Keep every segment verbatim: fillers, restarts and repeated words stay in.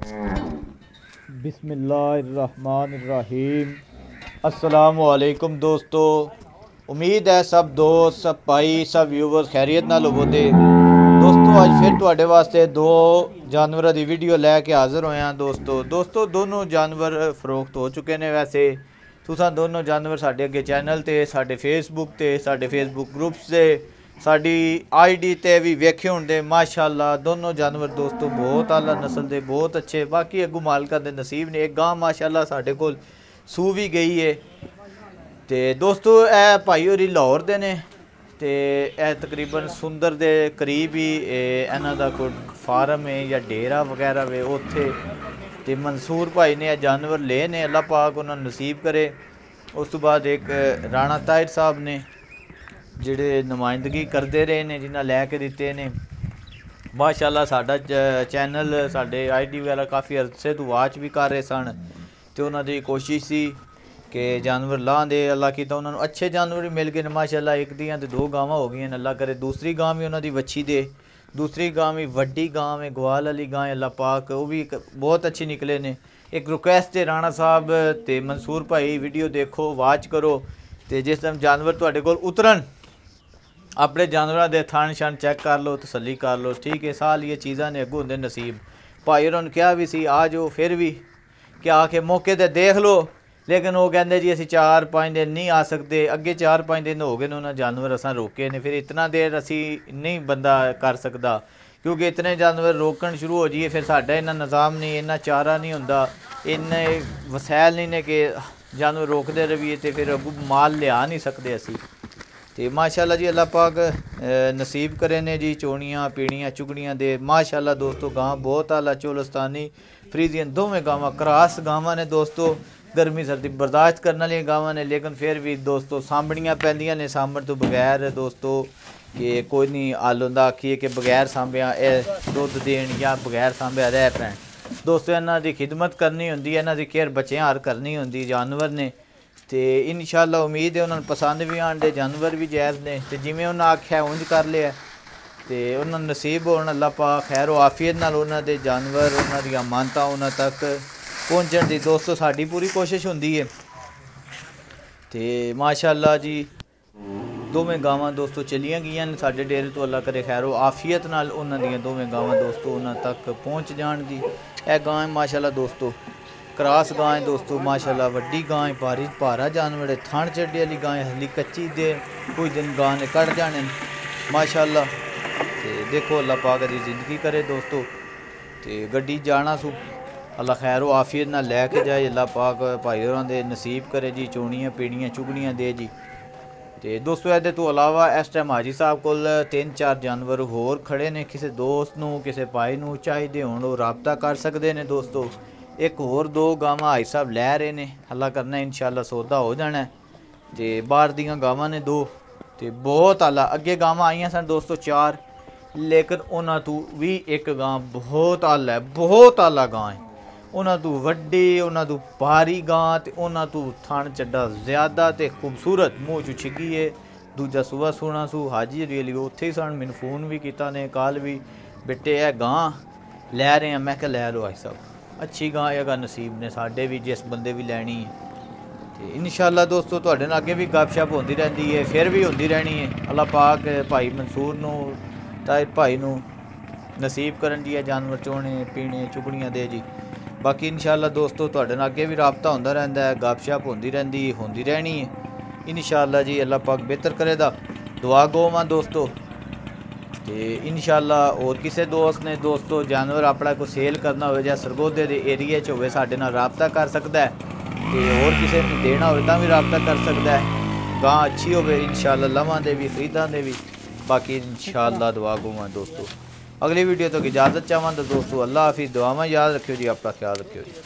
बिस्मिल्लाहिर्रहमानिर्रहीम। अस्सलामुअलैकुम दोस्तों, उम्मीद है सब दोस्त सब भाई सब व्यूवर्स खैरियत नाल होवोगे। दोस्तों अज फिर तुहाडे वास्ते दो जानवरों की वीडियो लैके हाज़र होए हैं। दोस्तों दोस्तों दोनों जानवर फरोख्त हो चुके ने। वैसे तुसां दोनों जानवर साडे अगे चैनल ते साडे फेसबुक ते साडे फेसबुक ग्रुप्स से साडी आई डी ते भी वेखे होंदे। माशाअल्लाह दोनों जानवर दोस्तों बहुत आला नस्ल दे, बहुत अच्छे। बाकी अगू मालका दे नसीब ने। एक गां माशाअल्लाह साडे कोल सू भी गई है। तो दोस्तों ए भाई होरी लाहौर दे ने ते ए तकरीबन सुंदर दे करीब ही इन्हां दा कोई फार्म है या डेरा वगैरह वे उत्थे। ते मंसूर भाई ने जानवर ले ने, अल्लाह पाक उन्होंने नसीब करे। उस तो बाद एक राणा ताहिर साहब ने जिहड़े नुमाइंदगी करते रहे ने, जिन्हें लैके दिते ने। माशाअल्लाह साडा चैनल साडे आई डी वगैरह काफ़ी अरसे तो वाच भी कर रहे सन। तो उन्होंने कोशिश सी कि जानवर लां दे। अल्लाह कीता उन्होंने अच्छे जानवर भी मिल गए ने माशाअल्लाह। एक दियां ते दो गावां हो गई। अल्लाह करे दूसरी गां भी उन्होंने वच्छी दे। दूसरी गां भी वड्डी गां है, ग्वाल वाली गां है। अल्लाह पाक वो भी बहुत अच्छी निकले ने। एक रिक्वेस्ट है राणा साहब ते मंसूर भाई, वीडियो देखो वाच करो तो जिस टाइम जानवर तुहाडे कोल उतरन अपने जानवरों के थन शन चैक कर लो, तसली कर लो। ठीक है, साल ये चीज़ा ने अगू होंगे नसीब। भाई उन्होंने कहा भी सी आ जाओ, फिर भी क्या आके मौके ते देख लो। लेकिन वो कहते जी असी चार पाँच दिन नहीं आ सकते। अगे चार पाँच दिन हो गए उन्होंने जानवर असा रोके ने। फिर इतना देर असी नहीं बंदा कर सकता, क्योंकि इतने जानवर रोकन शुरू हो जाइए फिर साडा इन्ना निज़ाम नहीं, इन्ना चारा नहीं होंदा, इन्ने वसैल नहीं ने कि जानवर रोकते रहिए तो फिर अगू माल लिया नहीं सकते असी। तो माशाअल्लाह जी अल्लाह पाक नसीब करे ने जी चोनियाँ पीड़ियाँ चुगड़ियाँ दे। माशाअल्लाह दोस्तों गां बहुत आला चोलस्तानी फ्रीजियन दोवें गावां क्रास गावां ने दोस्तों। गर्मी सर्दी बर्दाश्त करने वाली गावां ने, लेकिन फिर भी दोस्तों सामभनियां पैंदियां ने। सामभण तो बगैर दोस्तों कि कोई नहीं हल होंदा। आखिए कि बगैर सांभिया ए दुध देन या बगैर सांभिया रह पैण। दोस्तों इन्हां दी खिदमत करनी होंदी है, इन्हां दी केयर बच्चें हार करनी होंदी। जानवर ने तो इंशाअल्लाह उम्मीद है उन्होंने पसंद भी आने, जानवर भी जायज़ ने। तो जिमें उन्हें आख्या उंज कर लिया तो उन्होंने नसीब होना। अल्लाह पाक खैर आफियत नाल उन्होंने जानवर उन्हों दी अमानतां उन्होंने तक पहुँचण दी दोस्तों साड़ी पूरी कोशिश होंदी है। तो माशाअल्लाह जी दोवें गावां दोस्तों चलियां गईयां ने साडे डेरे तो। अल्लाह करे खैर आफियत नाल उन्हां दियां दोवें गावां दोस्तों उन्हां तक पहुँच जाण दी। ए गां माशाअल्लाह दोस्तों क्रास गां है दोस्तों। माशाअल्लाह वड्डी गां है, भारी भारा जानवर है। थन चढ़ी वाली गां है, हली कच्ची दे कुछ दिन गां ने कट जाने माशाअल्लाह। तो देखो अल्लाह पाक दी जिंदगी करे दोस्तों। तो गड्डी जाना सू अल्लाह खैर आफियत नाल लैके जाए। अल्लाह पाक भाई होरां दे नसीब करे जी चोनियाँ पीड़ियाँ चुगड़ियाँ दे जी। तो दोस्तों इहदे तो अलावा इस टाइम हाजी साहब कोल तीन चार जानवर होर खड़े ने। किसी दोस्त नूं किसी भाई नूं चाहिदे होण वो राबता कर सकते हैं दोस्तों। एक होर दो गावां हाई साहब लै रहे ने, अल्लाह करना इंशाअल्लाह सौदा हो जाना है। तो बाहर दियां गावां ने दो। तो बहुत आला अगे गावां आईयां सन दोस्तों चार, लेकिन उन्हां तू भी एक गां बहुत आला है, बहुत आला गां है। उन्हां तू वड्डी उन्हां तू भारी गां ते उन्हां तू थन चड्डा ज़्यादा ते खूबसूरत मूँह चू छिगी है। दूजा सुबह सोना सू हाजी हरी उत्थे ही सन। मैनू फोन भी किया ने कल भी बेटे ए गां लै रहे हैं। मैं क्या लै लो हाजी साहब, अच्छी गां है, नसीब ने साढ़े भी जिस बंदे भी लैनी है। तो इंशाअल्लाह दोस्तों तुहाडे नाल अगे भी गपशप होती रहती है, फिर भी होती रहनी है। अल्लाह पाक भाई मंसूर नूं ताहिर भाई नूं नसीब करन जी जानवर चोने पीने चुगड़ियाँ दे जी। बाकी इंशाअल्लाह दोस्तों तुहाडे नाल अगे भी राबता होंदा रहिंदा है, गपशप होती रहती है, होती रहनी है इंशाअल्लाह जी। अल्लाह पाक बेहतर करेगा, दुआ गो मां दोस्तों। तो इंशाअल्लाह और किसी दोस्त ने दोस्तों जानवर अपना कोई सेल करना हो या सरगोधे के एरिए च होवे साडे नाल राबता कर सकता है। तो और किसी ने देना हो तां भी राबता कर सकता है। गां अच्छी होवे इंशाअल्लाह लवां दे भी खरीदां दे भी। बाकी इंशाअल्लाह दुआ गुमा दोस्तों। अगली वीडियो तक इजाज़त चाहवां तो दोस्तों अल्लाह हाफिज़। दुआवां याद रखियो जी, अपना ख्याल रखियो जी।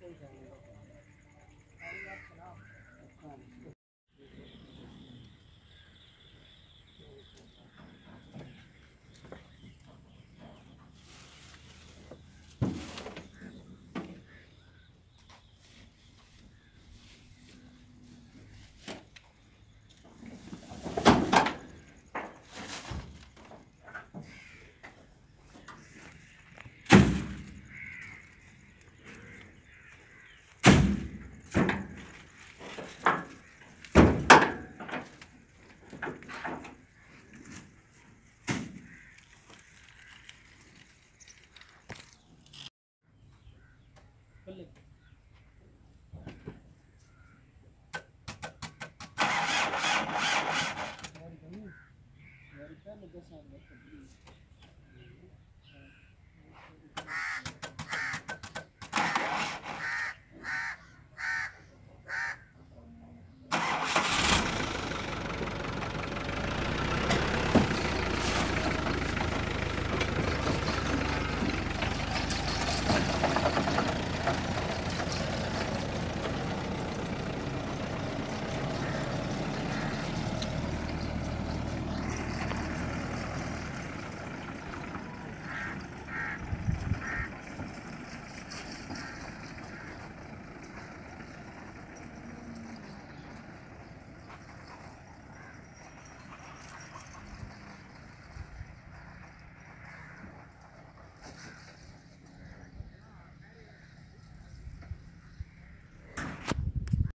ਕਈ ਟਾਈਮ ਦਾ